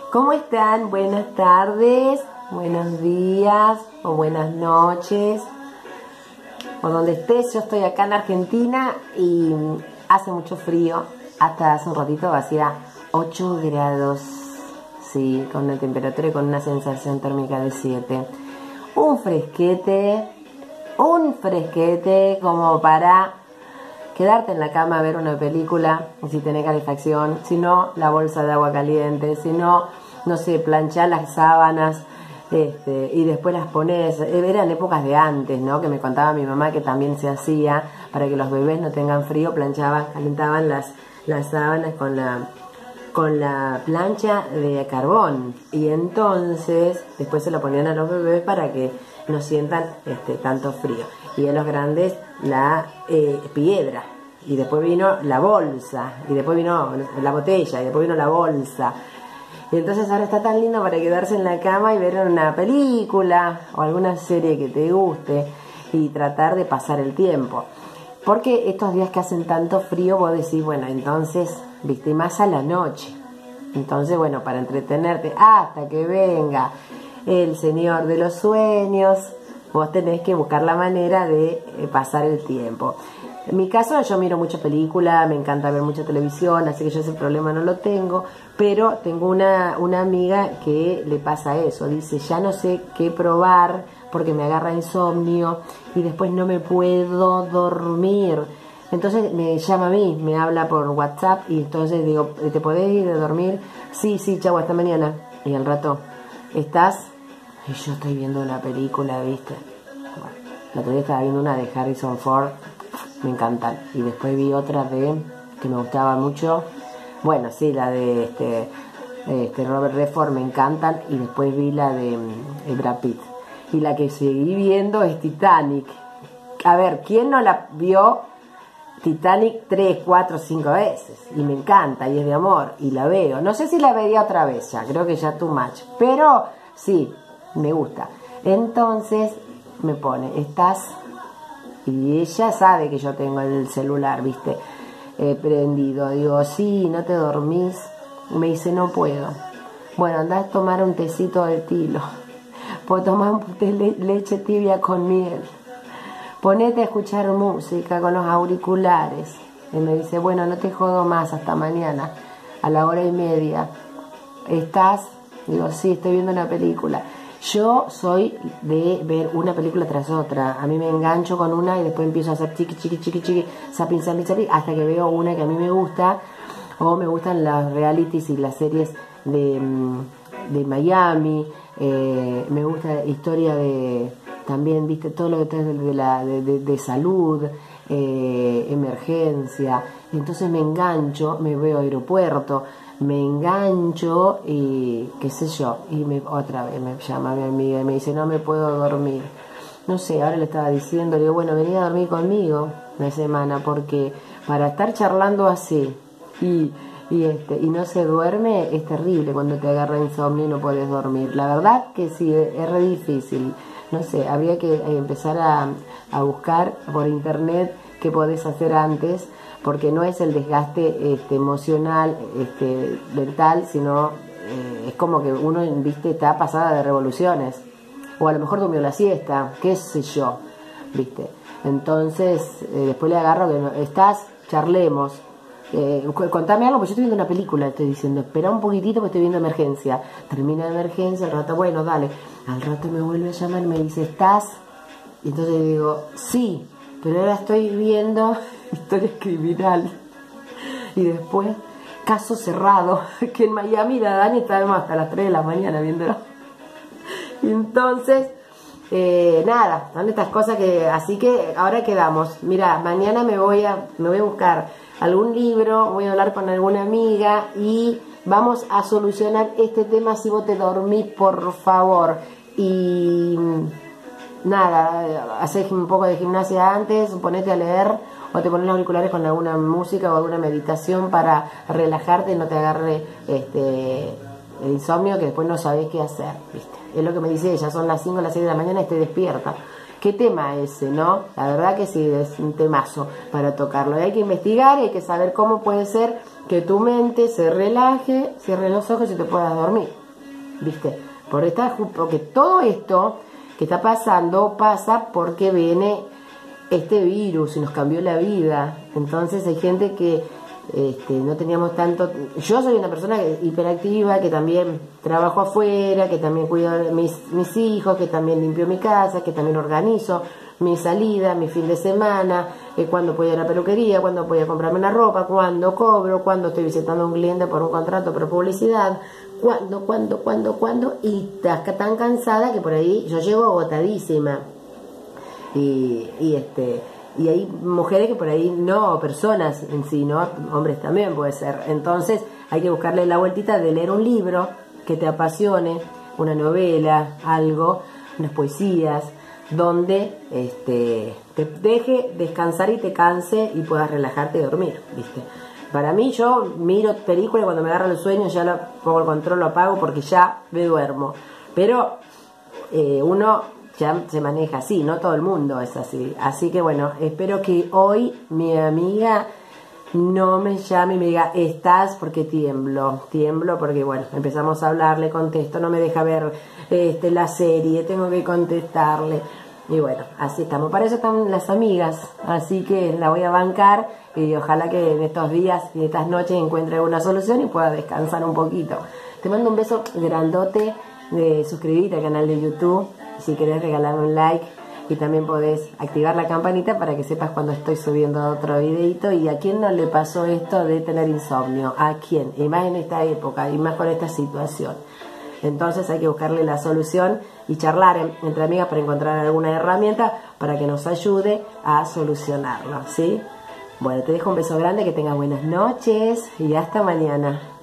¿Cómo están? Buenas tardes, buenos días o buenas noches. Por donde estés, yo estoy acá en Argentina y hace mucho frío. Hasta hace un ratito hacía 8 grados, sí, con una temperatura y con una sensación térmica de 7. Un fresquete como para quedarte en la cama a ver una película, si tenés calefacción, si no, la bolsa de agua caliente, si no, no sé, planchar las sábanas, y después las pones. Eran épocas de antes, ¿no? Que me contaba mi mamá que también se hacía para que los bebés no tengan frío, planchaban, calentaban las sábanas con la plancha de carbón, y entonces después se lo ponían a los bebés para que no sientan tanto frío, y a los grandes la piedra, y después vino la bolsa, y después vino la botella, y después vino la bolsa. Y entonces ahora está tan lindo para quedarse en la cama y ver una película o alguna serie que te guste y tratar de pasar el tiempo. Porque estos días que hacen tanto frío, vos decís, bueno, entonces, viste, más a la noche. Entonces, bueno, para entretenerte hasta que venga el señor de los sueños, vos tenés que buscar la manera de pasar el tiempo. En mi caso, yo miro mucha película, me encanta ver mucha televisión, así que yo ese problema no lo tengo, pero tengo una amiga que le pasa eso, dice, ya no sé qué probar porque me agarra insomnio y después no me puedo dormir. Entonces me llama a mí, me habla por WhatsApp y entonces digo, ¿te podés ir a dormir? Sí, chau, hasta mañana. Y al rato, ¿estás? Y yo estoy viendo una película, ¿viste? Bueno, el otro día estaba viendo una de Harrison Ford, me encantan. Y después vi otra que me gustaba mucho. Bueno, sí, la de Robert Redford, me encantan. Y después vi la de Brad Pitt. Y la que seguí viendo es Titanic. A ver, ¿quién no la vio Titanic 3, 4, 5 veces? Y me encanta, y es de amor, y la veo. No sé si la vería otra vez ya, creo que ya too much. Pero sí, me gusta. Entonces me pone, ¿estás? Y ella sabe que yo tengo el celular, ¿viste? Prendido. Digo, sí, ¿no te dormís? Me dice, no puedo. Bueno, andá a tomar un tecito de tilo. Puedo tomar un té leche tibia con miel. Ponete a escuchar música con los auriculares. Y me dice, bueno, no te jodo más, hasta mañana, a la 1:30. ¿Estás? Digo, sí, estoy viendo una película. Yo soy de ver una película tras otra. A mí me engancho con una y después empiezo a hacer chiqui, zapping, hasta que veo una que a mí me gusta. O me gustan las realities y las series de Miami. Me gusta la historia también, viste, todo lo que es de salud, emergencia. Entonces me engancho, me veo Aeropuerto, me engancho y qué sé yo, y otra vez me llama mi amiga y me dice, no me puedo dormir. No sé, ahora le estaba diciendo, le digo, bueno, vení a dormir conmigo una semana, porque para estar charlando así y no se duerme, es terrible cuando te agarra insomnio y no puedes dormir. La verdad que sí, es re difícil. No sé, habría que empezar a buscar por internet qué podés hacer antes, porque no es el desgaste emocional, mental, sino es como que uno, viste, está pasada de revoluciones, o a lo mejor durmió la siesta, qué sé yo, viste. Entonces después le agarro que no, estás, charlemos, contame algo, porque yo estoy viendo una película, estoy diciendo, espera un poquitito porque estoy viendo Emergencia. Termina Emergencia, al rato, bueno, dale. Al rato me vuelve a llamar y me dice, ¿estás? Y entonces le digo, sí, pero ahora estoy viendo historia criminal. Y después, caso cerrado, que en Miami la Dani estábamos hasta las 3 de la mañana viéndolo. Y entonces, nada, son estas cosas que, así que ahora quedamos. Mira, mañana me voy a buscar algún libro, voy a hablar con alguna amiga y vamos a solucionar este tema. Si vos te dormís, por favor. Y nada, haces un poco de gimnasia antes, ponete a leer o te pones los auriculares con alguna música o alguna meditación para relajarte y no te agarre el insomnio, que después no sabés qué hacer, ¿viste? Es lo que me dice ella, son las 5 o las 6 de la mañana y estoy despierta. ¿Qué tema ese, no? La verdad que sí, es un temazo para tocarlo. Y hay que investigar y hay que saber cómo puede ser que tu mente se relaje, cierre los ojos y te puedas dormir. ¿viste? Porque todo esto que está pasando pasa porque viene este virus y nos cambió la vida. Entonces hay gente que no teníamos tanto. Yo soy una persona hiperactiva, que también trabajo afuera, que también cuido de mis hijos, que también limpio mi casa, que también organizo mi salida, mi fin de semana, cuando puedo ir a la peluquería, cuando voy a comprarme una ropa, cuando cobro, cuando estoy visitando a un cliente por un contrato, por publicidad, cuando, y estás tan cansada que por ahí yo llego agotadísima. Y hay mujeres que por ahí no, personas en sí, no, hombres también puede ser. Entonces hay que buscarle la vueltita de leer un libro que te apasione, una novela, algo, unas poesías, donde te deje descansar y te canse y puedas relajarte y dormir, ¿viste? Para mí, yo miro películas y cuando me agarra el sueño ya lo pongo el control, lo apago porque ya me duermo. Pero uno ya se maneja así, no todo el mundo es así. Así que bueno, espero que hoy mi amiga no me llame y me diga, estás, porque tiemblo porque bueno, empezamos a hablar, le contesto, no me deja ver la serie, tengo que contestarle. Y bueno, así estamos. Para eso están las amigas, así que la voy a bancar y ojalá que en estos días y estas noches encuentre una solución y pueda descansar un poquito. Te mando un beso grandote, suscribite al canal de YouTube si querés regalarme un like, y también podés activar la campanita para que sepas cuando estoy subiendo otro videito. Y a quién no le pasó esto de tener insomnio, a quién, y más en esta época y más con esta situación. Entonces hay que buscarle la solución y charlar entre amigas para encontrar alguna herramienta para que nos ayude a solucionarlo, ¿sí? Bueno, te dejo un beso grande, que tengas buenas noches y hasta mañana.